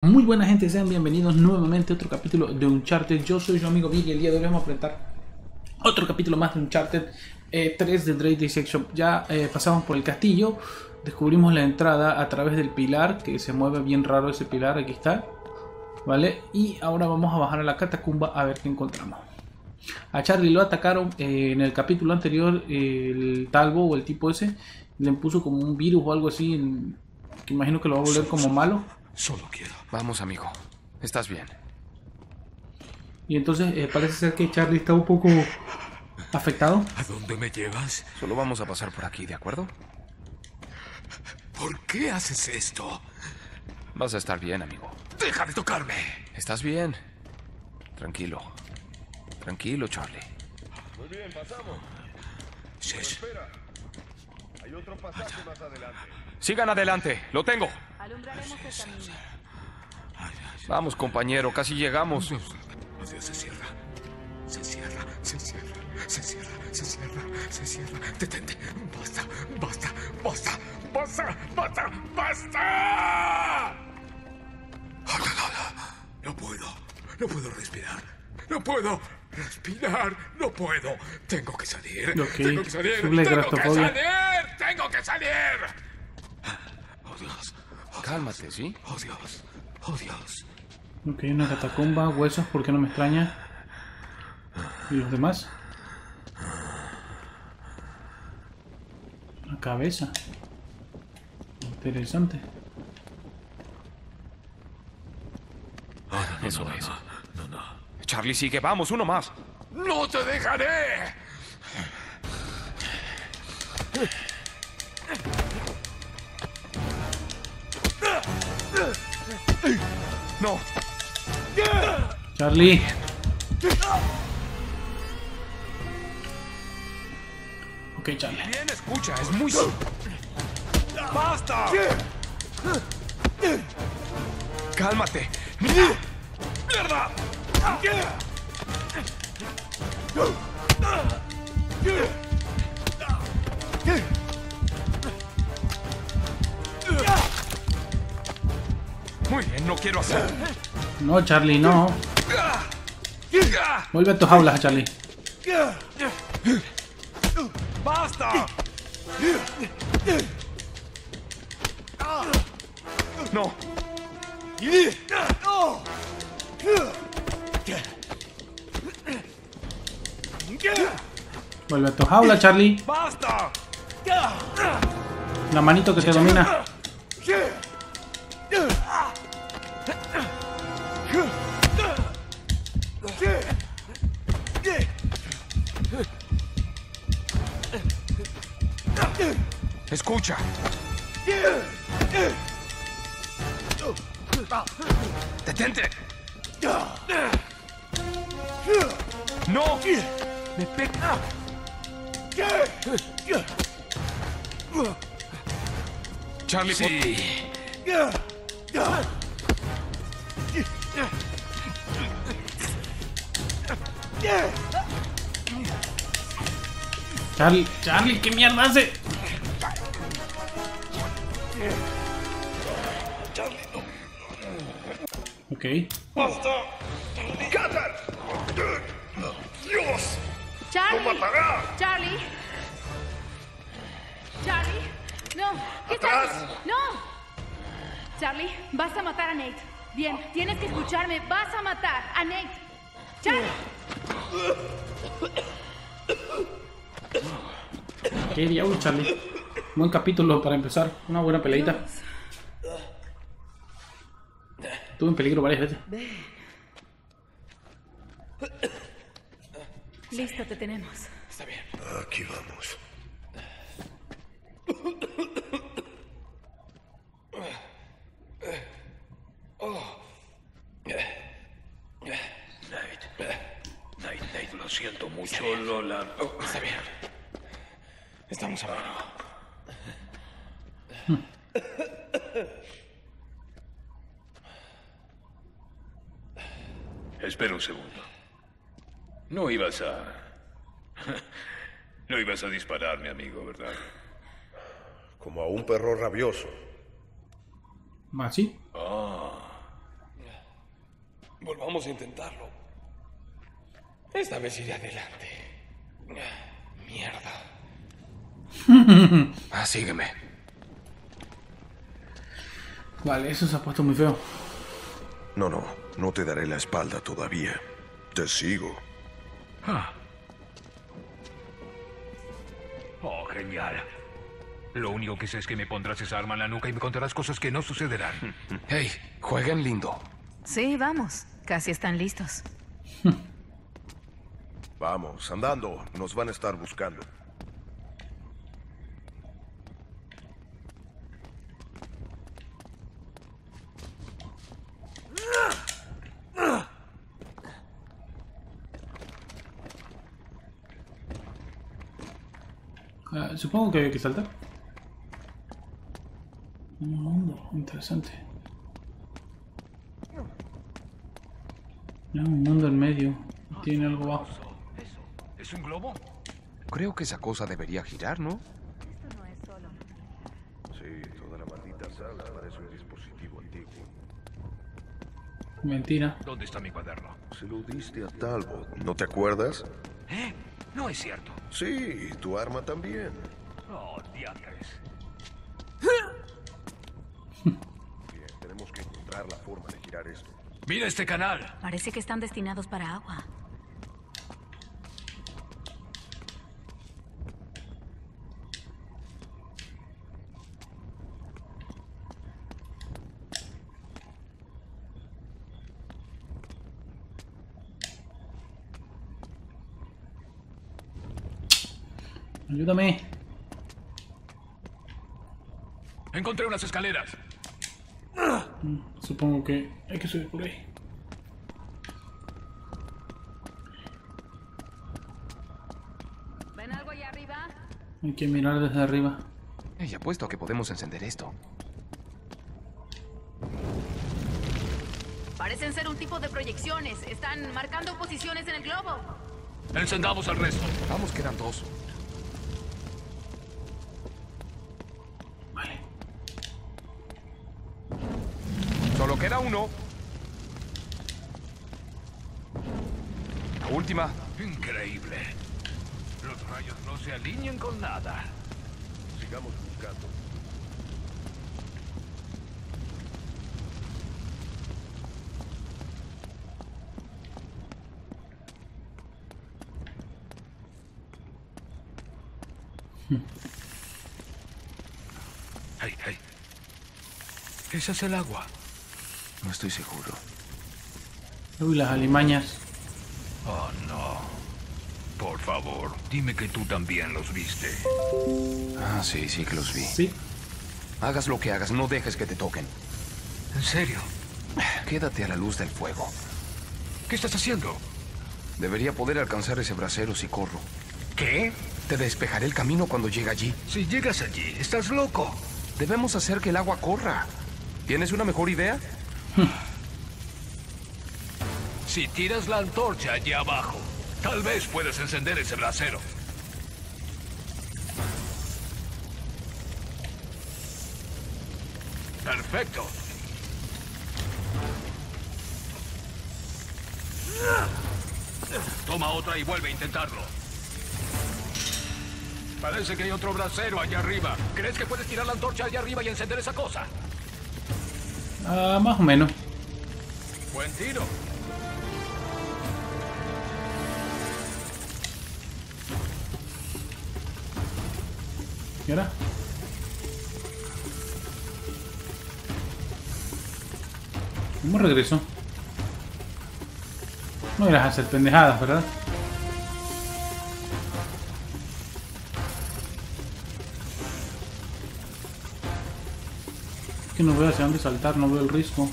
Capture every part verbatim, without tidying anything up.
Muy buena gente, sean bienvenidos nuevamente a otro capítulo de Uncharted. Yo soy su amigo Vic y el día de hoy vamos a enfrentar otro capítulo más de Uncharted eh, tres de Drake Dissection. Ya eh, pasamos por el castillo, descubrimos la entrada a través del pilar, que se mueve bien raro ese pilar, aquí está, ¿vale? Y ahora vamos a bajar a la catacumba a ver qué encontramos. A Charlie lo atacaron eh, en el capítulo anterior, eh, el Talbot o el tipo ese, le puso como un virus o algo así, en, que imagino que lo va a volver como malo. Solo quiero. Vamos, amigo. Estás bien. Y entonces eh, parece ser que Charlie está un poco afectado. ¿A dónde me llevas? Solo vamos a pasar por aquí, ¿de acuerdo? ¿Por qué haces esto? Vas a estar bien, amigo. ¡Deja de tocarme! ¿Estás bien? Tranquilo. Tranquilo, Charlie. Muy bien, pasamos. Sí. Espera. Hay otro pasaje más adelante. Sigan adelante. Lo tengo. Alumbraremos el camino. Vamos, compañero. Casi llegamos. Oh, Dios, se cierra. Se cierra, se cierra, se cierra, se cierra, se cierra. Detente. Basta, basta, basta, basta, basta, basta. No puedo, no puedo respirar. No puedo respirar, no puedo. Tengo que salir. Okay. Tengo que salir. Suble Tengo que grafofobia. salir. Tengo que salir. Oh Dios. Oh, Cálmate, ¿sí? Oh Dios. Oh Dios. Ok, una catacumba, huesos, ¿por qué no me extraña? ¿Y los demás? Una cabeza. Interesante. Eso es. No, no. Charlie, sigue. Vamos, uno más. ¡No te dejaré! No. Charlie. Ok, Charlie. Bien, escucha. Es muy... ¡Basta! Cálmate. ¡Mierda! Muy bien, no quiero hacer... No, Charlie, no. Vuelve a tus jaulas, Charlie. ¡Basta! No. Vuelve a tu jaula, Charlie. ¡Basta! La manito que te domina. Escucha. Detente. No. Me pega. Charlie, Sí. Charlie, Charlie, ¿qué mierda hace? Ok. ¡Basta! ¡Cátar! ¡Dios! Charlie. ¡Lo matará! Charlie. Charlie. No. ¿Qué ¡Atrás! estás? No. Charlie, vas a matar a Nate. Bien, tienes que escucharme. Vas a matar a Nate. Charlie. Qué diablo, Charlie. Buen capítulo para empezar. Una buena peleita. Estuve en peligro varias veces. Listo, te tenemos. Está bien. Aquí vamos. Nate. Nate, Nate, lo siento mucho, Lola. Oh, está bien. Estamos a mano. Espera un segundo. No ibas a... No ibas a disparar, mi amigo, ¿verdad? Como a un perro rabioso. ¿Así? Ah, Volvamos a intentarlo. Esta vez iré adelante. Mierda. Ah, sígueme. Vale, eso se ha puesto muy feo. No, no, no te daré la espalda todavía. Te sigo. Ah. Oh, genial. Lo único que sé es que me pondrás esa arma en la nuca y me contarás cosas que no sucederán. Hey, jueguen lindo. Sí, vamos. Casi están listos. Vamos, andando. Nos van a estar buscando. Uh, supongo que hay que saltar. Un mundo interesante. No, un mundo en medio. Tiene algo abajo. ¿Eso? ¿Es un globo? Creo que esa cosa debería girar, ¿no? Esto no es solo. Sí, toda la maldita sala parece un dispositivo antiguo. Mentira. ¿Dónde está mi cuaderno? Se lo diste a Talbot. ¿No te acuerdas? ¿Eh? No es cierto. Sí, tu arma también. Oh, diantres. Bien, tenemos que encontrar la forma de girar esto. ¡Mira este canal! Parece que están destinados para agua. Ayúdame. Encontré unas escaleras. Supongo que hay que subir por ahí. ¿Ven algo allá arriba? Hay que mirar desde arriba. Hey, apuesto a que podemos encender esto. Parecen ser un tipo de proyecciones. Están marcando posiciones en el globo. Encendamos el resto. Vamos, quedan dos. Vale. Solo queda uno. La última. Increíble. Los rayos no se alinean con nada. Sigamos buscando. Hey, hey. Ese es el agua. No estoy seguro. Uy, las alimañas. Oh, no. Por favor, dime que tú también los viste. Ah, sí, sí que los vi. Sí. Hagas lo que hagas, no dejes que te toquen. ¿En serio? Quédate a la luz del fuego. ¿Qué estás haciendo? Debería poder alcanzar ese brasero si corro. ¿Qué? Te despejaré el camino cuando llegue allí. Si llegas allí, estás loco. Debemos hacer que el agua corra. ¿Tienes una mejor idea? Si tiras la antorcha allí abajo, tal vez puedas encender ese brasero. Perfecto. Toma otra y vuelve a intentarlo. Parece que hay otro brasero allá arriba. ¿Crees que puedes tirar la antorcha allá arriba y encender esa cosa? Ah, más o menos. Buen tiro. ¿Y ahora? ¿Cómo regreso? No irás a hacer pendejadas, ¿verdad? Es que no veo hacia dónde saltar, no veo el risco.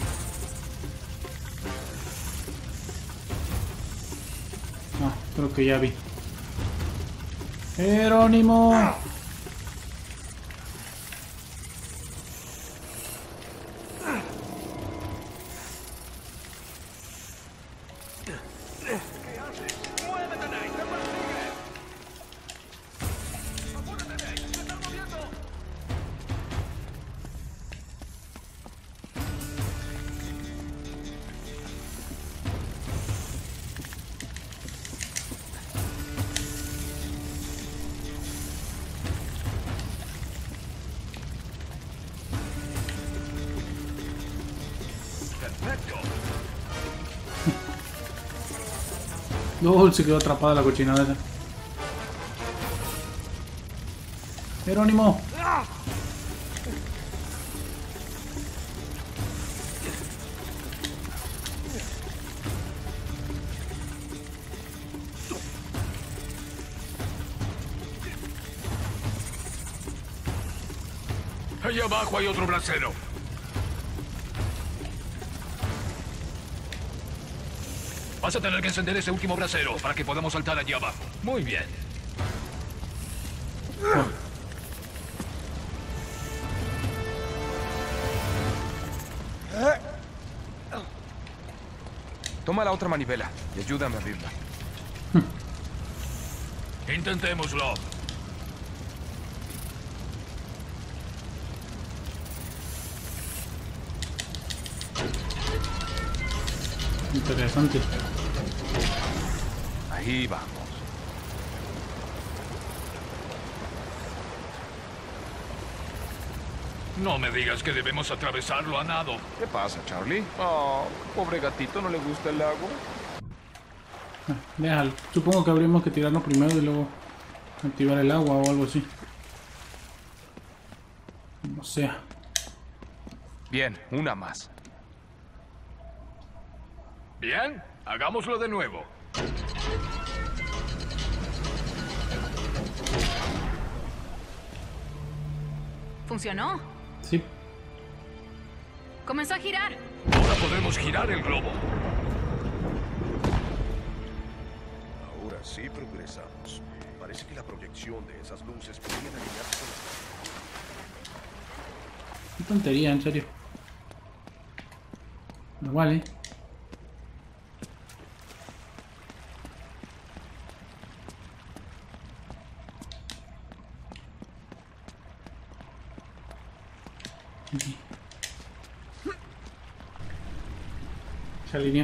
Ah, creo que ya vi. ¡Jerónimo! Perfecto. No, se quedó atrapada la cochinada esa. Jerónimo. Allá abajo hay otro brasero. Vas a tener que encender ese último brasero para que podamos saltar allí abajo. Muy bien. Toma la otra manivela y ayúdame a abrirla. Intentémoslo. Interesante. Ahí vamos. No me digas que debemos atravesarlo a nado. ¿Qué pasa, Charlie? Oh, pobre gatito, ¿no le gusta el lago? Ah, déjalo. Supongo que habríamos que tirarnos primero y luego activar el agua o algo así. O sea. Bien, una más. Bien, hagámoslo de nuevo. ¿Funcionó? Sí. Comenzó a girar. Ahora podemos girar el globo. Ahora sí progresamos. Parece que la proyección de esas luces podría alinearse con Qué tontería, en serio. Pero vale. Se alineó.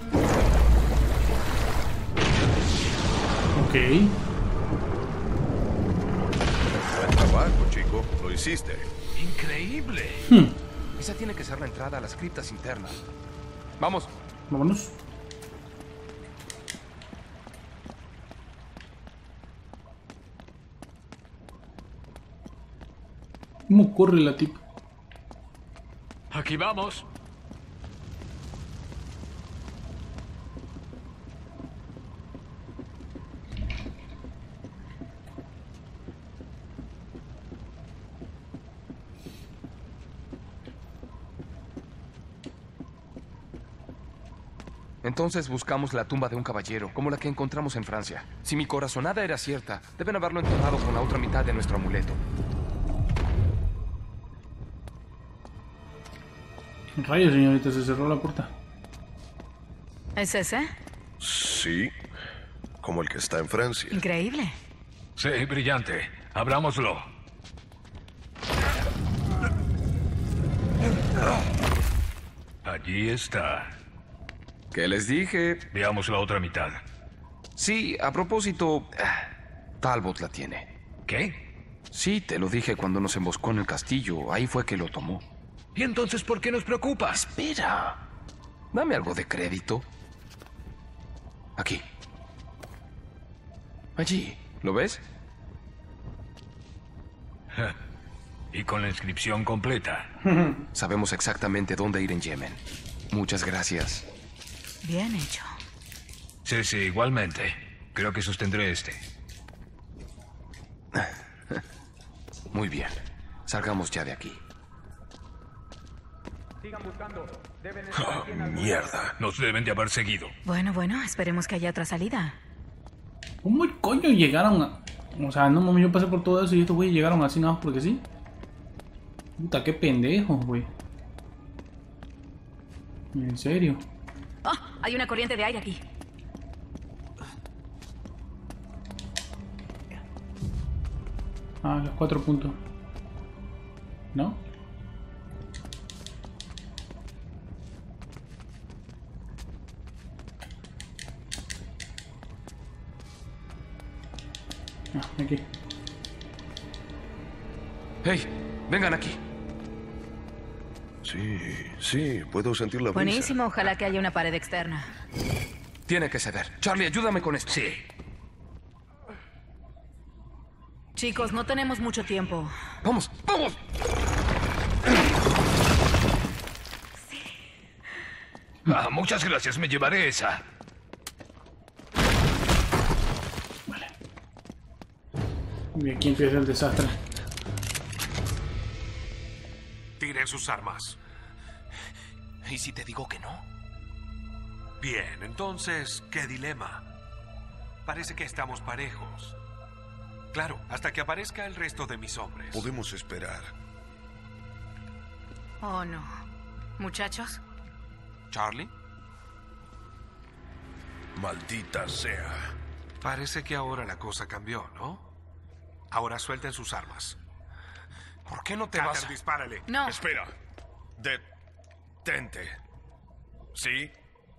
Ok. Buen trabajo, chico. Lo hiciste. Increíble. Esa tiene que ser la entrada a las criptas internas. Vamos. Vámonos. ¿Cómo corre la tipa? Aquí vamos. Entonces buscamos la tumba de un caballero, como la que encontramos en Francia. Si mi corazonada era cierta, deben haberlo enterrado con la otra mitad de nuestro amuleto. Rayos, señorita, se cerró la puerta. ¿Es ese? Sí. Como el que está en Francia. Increíble. Sí, brillante. Abrámoslo. Allí está. ¿Qué les dije? Veamos la otra mitad. Sí, a propósito, Talbot la tiene. ¿Qué? Sí, te lo dije cuando nos emboscó en el castillo. Ahí fue que lo tomó. ¿Y entonces por qué nos preocupas? Espera. Dame algo de crédito. Aquí. Allí. ¿Lo ves? Y con la inscripción completa. Sabemos exactamente dónde ir en Yemen. Muchas gracias. Bien hecho. Sí, sí, igualmente. Creo que sostendré este. Muy bien. Salgamos ya de aquí. Oh, mierda. Nos deben de haber seguido. Bueno, bueno, esperemos que haya otra salida. ¿Cómo el coño llegaron a...? O sea, no mames, yo pasé por todo eso y estos güeyes llegaron así nada más porque sí. Puta, qué pendejos, güey. En serio. Oh, hay una corriente de aire aquí. Ah, los cuatro puntos. ¿No? Ah, aquí. ¡Hey! ¡Vengan aquí! Sí, Sí, sí, puedo sentir la brisa. Buenísimo, ojalá que haya una pared externa. Tiene que ceder. Charlie, ayúdame con esto. Sí. Chicos, no tenemos mucho tiempo. Vamos, vamos. Ah, muchas gracias, me llevaré esa. Y aquí empieza el desastre. Tiren sus armas. ¿Y si te digo que no? Bien, entonces, ¿qué dilema? Parece que estamos parejos. Claro, hasta que aparezca el resto de mis hombres. Podemos esperar. Oh, no. Muchachos, ¿Charlie? Maldita sea. Parece que ahora la cosa cambió, ¿no? Ahora suelten sus armas. ¿Por qué no te Carter, vas? dispárale. no. Espera. Detente. ¿Sí?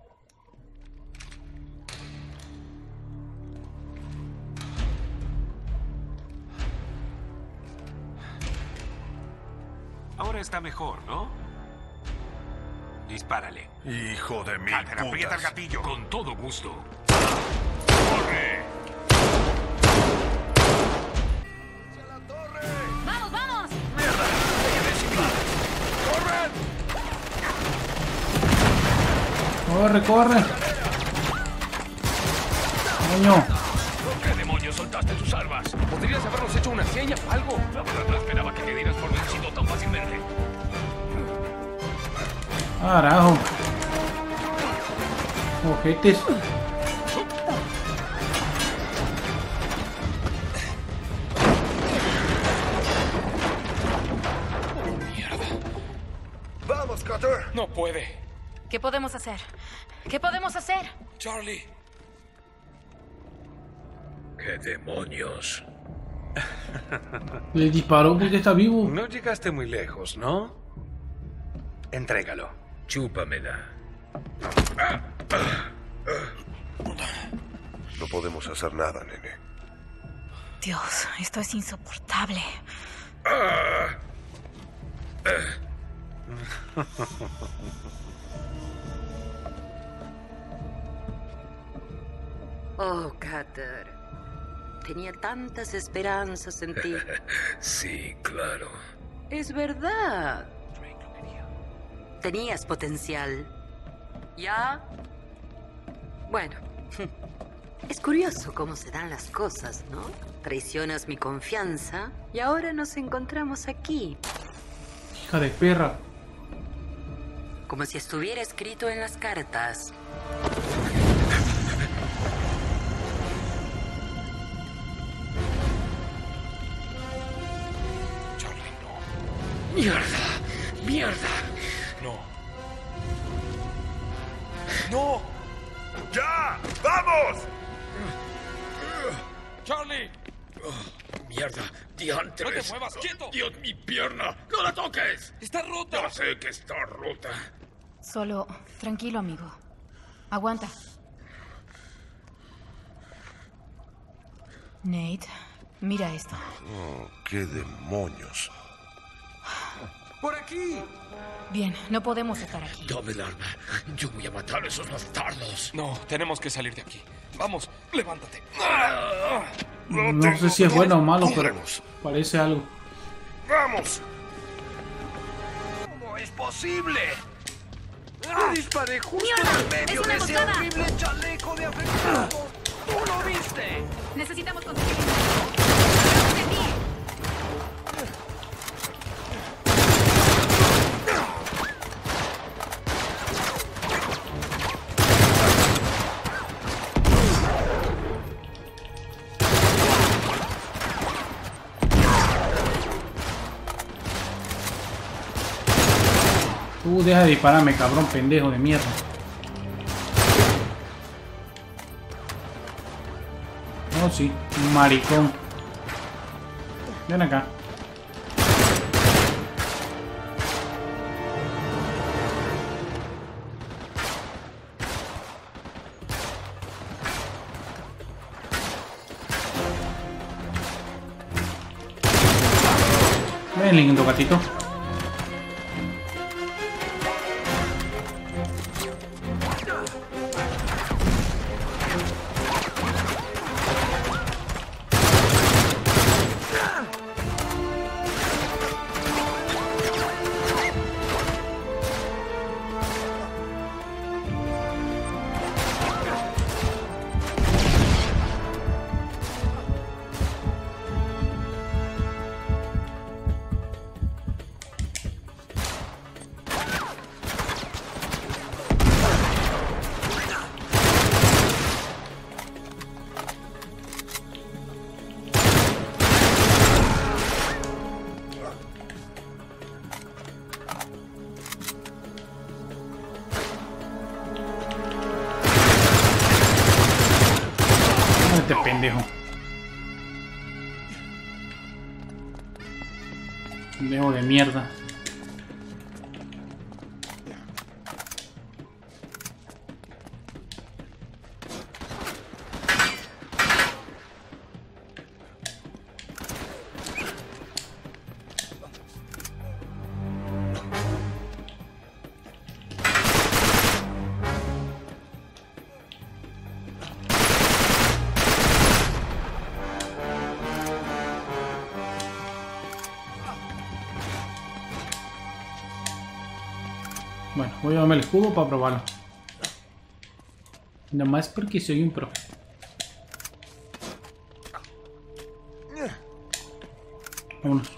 Ahora está mejor, ¿no? Dispárale. Hijo de mil Carter, aprieta el putas. gatillo. Con todo gusto. ¡Corre! ¡Vamos, vamos! Corre, corre. Coño. ¿Por qué demonios soltaste tus armas? ¿Podrías habernos hecho una seña o algo? La verdad no esperaba que te dieras por vencido tan fácilmente. Carajo. Ojetes. ¡Vamos, Cutter! No puede. ¿Qué podemos hacer? ¿Qué podemos hacer? Charlie. ¿Qué demonios? Le disparó porque está vivo. No llegaste muy lejos, ¿no? Entrégalo. Chúpamela. No podemos hacer nada, nene. Dios, esto es insoportable. Oh, Cutter. Tenía tantas esperanzas en ti. Sí, claro. Es verdad. Tenías potencial. ¿Ya? Bueno. Es curioso cómo se dan las cosas, ¿no? Traicionas mi confianza y ahora nos encontramos aquí. Hija de perra. Como si estuviera escrito en las cartas. Charlie, no. ¡Mierda! ¡Mierda! No. ¡No! ¡Ya! ¡Vamos! ¡Charlie! ¡Mierda! ¡Diantres! ¡No te muevas! ¡Quieto! ¡Dios, mi pierna! ¡No la toques! ¡Está rota! Ya sé que está rota. Solo, tranquilo, amigo. Aguanta. Nate, mira esto. Oh, ¡qué demonios! ¡Por aquí! Bien, no podemos estar aquí. Dame el arma. Yo voy a matar a esos bastardos. No, tenemos que salir de aquí. Vamos, levántate. No sé si es bueno o malo, pero Cúbrenos. parece algo. ¡Vamos! ¿Cómo es posible? ¡Le disparé justo ¡Mierda! en medio ¡Es una de ese emboscada! horrible chaleco de afectados! ¡Tú lo viste! Necesitamos conseguir ¡Detrás de ti! Tú deja de dispararme, cabrón, pendejo de mierda. Oh, sí, un maricón. Ven acá. Ven, lindo gatito. Este pendejo. Pendejo de mierda. Bueno, voy a darme el escudo para probarlo. Nada más porque soy un pro. Vámonos.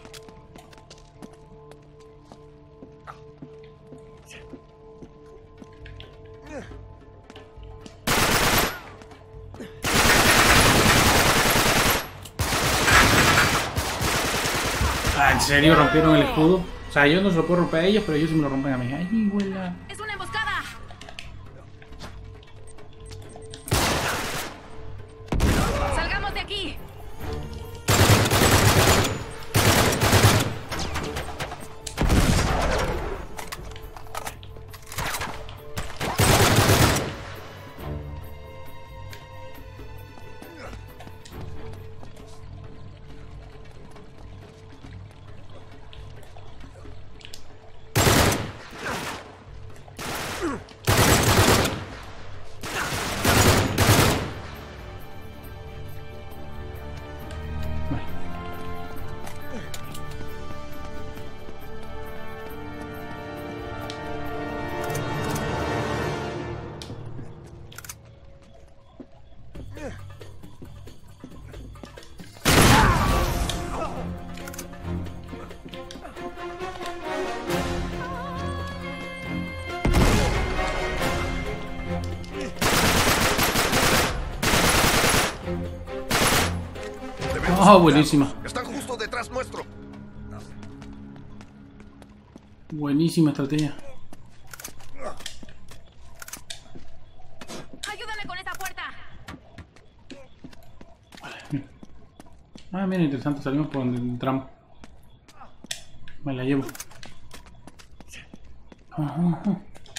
Ah, ¿en serio rompieron el escudo? O sea, yo no se lo puedo romper a ellos, pero ellos sí me lo rompen a mí. Ay, huela. ¡Es una emboscada! ¡Salgamos de aquí! Oh, buenísima. Están justo detrás nuestro. Buenísima estrategia. ¡Ayúdame con esa puerta! Ah, mira, interesante. Salimos por donde entramos. Me la llevo. Ajá.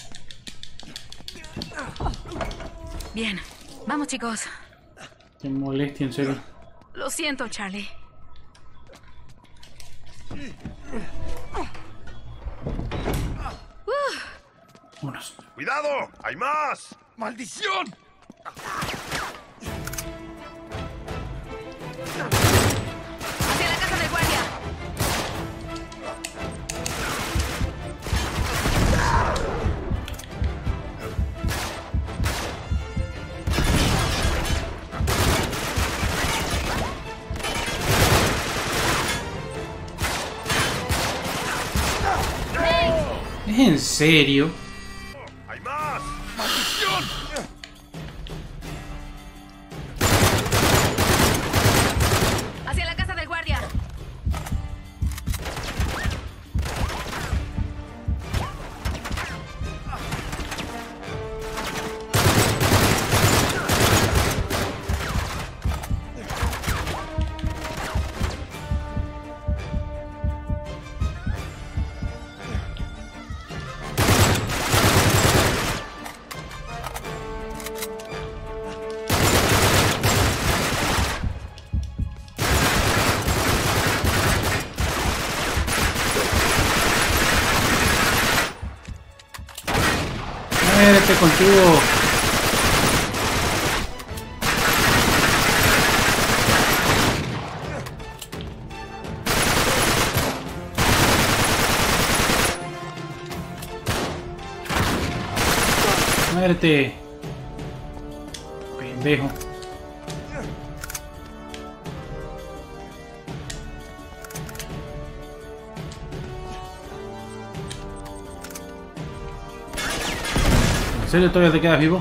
Bien, vamos chicos. Qué molestia, en serio. Lo siento, Charlie. Vámonos. ¡Cuidado! ¡Hay más! ¡Maldición! Hacia la casa del guardia. ¿Es en serio? ¡Hay más! ¡Maldición! Hacia la casa del guardia. Muérete, conchudo. Muérete. Pendejo. ¿En serio todavía te quedas vivo?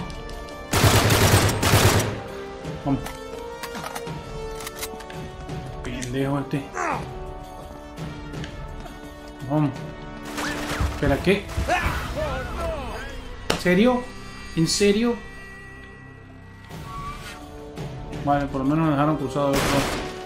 Vamos. Pendejo este. Vamos. ¿Espera qué? ¿En serio? ¿En serio? Vale, por lo menos me dejaron cruzado de otro lado.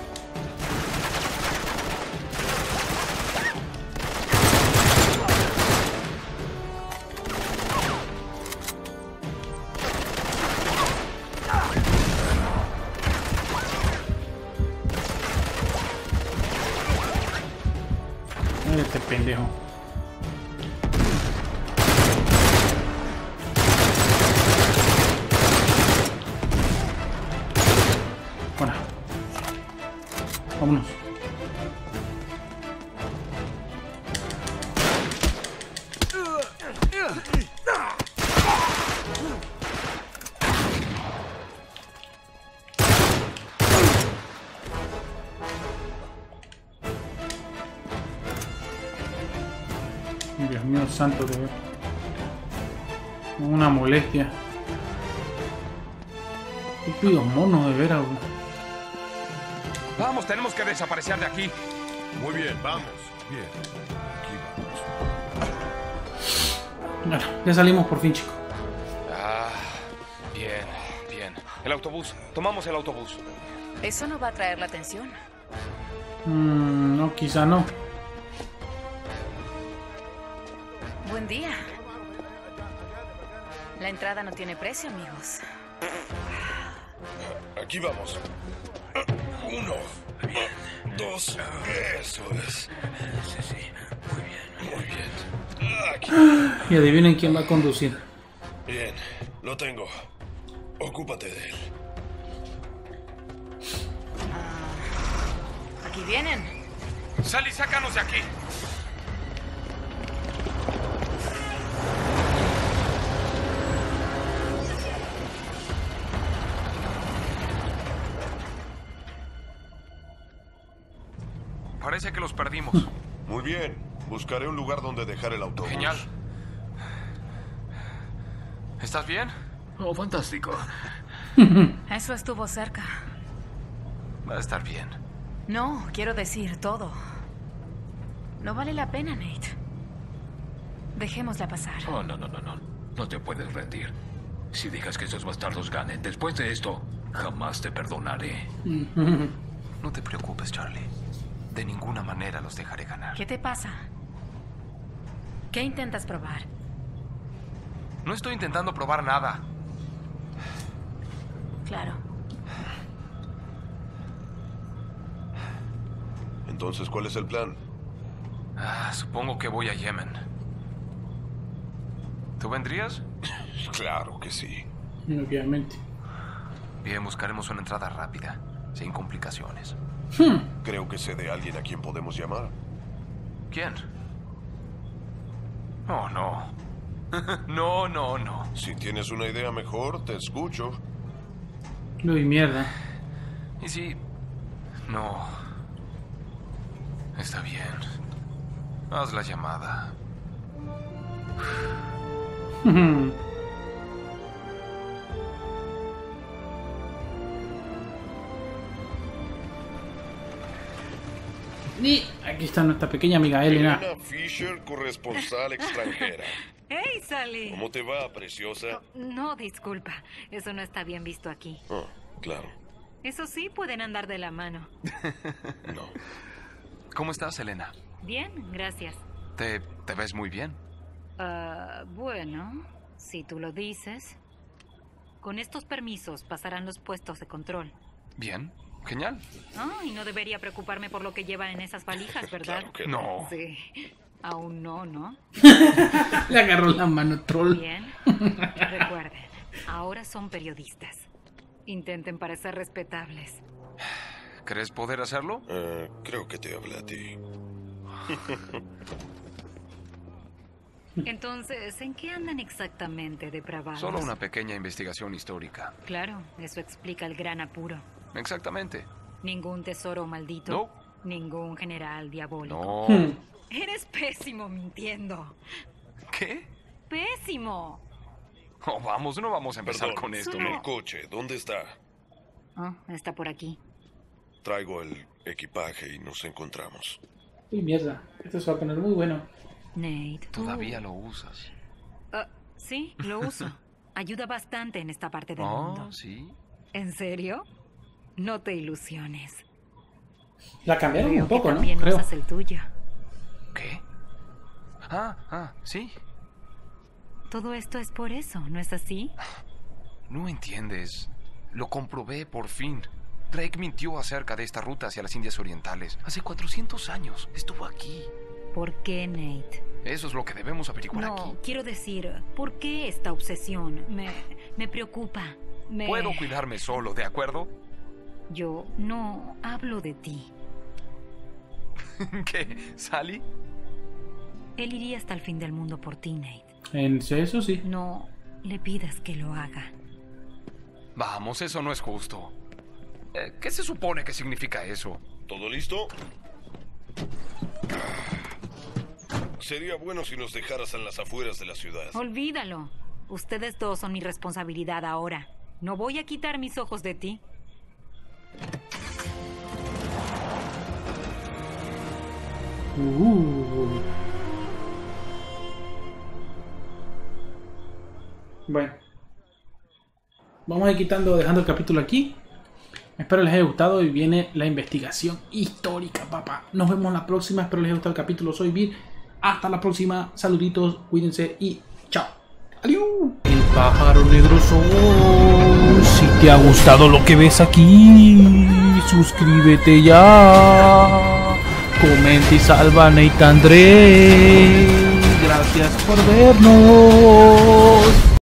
Mira este pendejo. Bueno, vámonos. Dios mío santo, de ver. Una molestia. Estúpidos monos de veras, güey. Vamos, tenemos que desaparecer de aquí. Muy bien, vamos. Bien. Aquí vamos. Bueno, ya salimos por fin, chicos. Ah, bien, bien. El autobús. Tomamos el autobús. Eso no va a atraer la atención. Mm, no, quizá no. Buen día. La entrada no tiene precio, amigos. Aquí vamos. Uno, dos, eso es. Sí, sí, muy bien, muy bien. Aquí. Y adivinen quién va a conducir. Bien, lo tengo. Ocúpate de él. Aquí vienen. Sally, sácanos de aquí. Parece que los perdimos. Muy bien. Buscaré un lugar donde dejar el autobús. Genial. ¿Estás bien? Oh, fantástico. Eso estuvo cerca. Va a estar bien. No, quiero decir todo. No vale la pena, Nate. Dejémosla pasar. Oh, no, no, no, no. No te puedes rendir. Si dejas que esos bastardos ganen, después de esto, jamás te perdonaré. No te preocupes, Charlie. De ninguna manera los dejaré ganar. ¿Qué te pasa? ¿Qué intentas probar? No estoy intentando probar nada. Claro. Entonces, ¿cuál es el plan? Ah, supongo que voy a Yemen. ¿Tú vendrías? Claro que sí. Obviamente. Bien, buscaremos una entrada rápida, sin complicaciones. Creo que sé de alguien a quien podemos llamar. ¿Quién? Oh, no. No, no, no. Si tienes una idea mejor, te escucho. Uy, mierda. ¿Y si...? No. Está bien. Haz la llamada. Y aquí está nuestra pequeña amiga Elena. Elena Fisher, corresponsal extranjera. ¡Hey, Sally! ¿Cómo te va, preciosa? No, disculpa. Eso no está bien visto aquí. Oh, claro. Eso sí, pueden andar de la mano. No. ¿Cómo estás, Elena? Bien, gracias. Te, te ves muy bien. Ah, bueno, si tú lo dices. Con estos permisos pasarán los puestos de control. Bien. Genial. Ah, y no debería preocuparme por lo que llevan en esas valijas, ¿verdad? Claro que No. Sí. Aún no, ¿no? Le agarró la mano troll. Bien. Recuerden, ahora son periodistas. Intenten parecer respetables. ¿Crees poder hacerlo? Eh, creo que te hablé a ti. Entonces, ¿en qué andan exactamente depravados? Solo una pequeña investigación histórica. Claro, eso explica el gran apuro. Exactamente. Ningún tesoro maldito. No. Ningún general diabólico. No. Hmm. Eres pésimo mintiendo. ¿Qué? ¡Pésimo! Oh, vamos, no vamos a empezar Perdón, con esto, Solo- ¿no? el coche, ¿dónde está? Oh, está por aquí. Traigo el equipaje y nos encontramos. Uy, mierda. Esto se va a poner muy bueno. Nate. tú- Todavía lo usas. Ah, sí, lo uso. Ayuda bastante en esta parte del mundo. Oh, sí. ¿En serio? No te ilusiones. La cambiaron Creo un poco, que ¿no? también Creo. usas el tuyo. ¿Qué? Ah, ah, sí. Todo esto es por eso, ¿no es así? No entiendes. Lo comprobé por fin. Drake mintió acerca de esta ruta hacia las Indias Orientales. Hace cuatrocientos años. Estuvo aquí. ¿Por qué, Nate? Eso es lo que debemos averiguar No, aquí. quiero decir, ¿por qué esta obsesión? Me, me preocupa. Me... Puedo cuidarme solo, ¿de acuerdo? Yo no hablo de ti. ¿Qué? ¿Sally? Él iría hasta el fin del mundo por ti, Nate. En eso sí. No le pidas que lo haga. Vamos, eso no es justo. Eh, ¿Qué se supone que significa eso? ¿Todo listo? Sería bueno si nos dejaras en las afueras de la ciudad. Olvídalo. Ustedes dos son mi responsabilidad ahora. No voy a quitar mis ojos de ti. Uh. Bueno. Vamos a ir quitando, dejando el capítulo aquí. Espero les haya gustado y viene la investigación histórica, papá. Nos vemos la próxima. Espero les haya gustado el capítulo. Soy Vir. Hasta la próxima. Saluditos, cuídense y chao. Adiós. El pájaro negro soy. Si te ha gustado lo que ves aquí, suscríbete ya. Comenta y salva a Nate André. Gracias por vernos.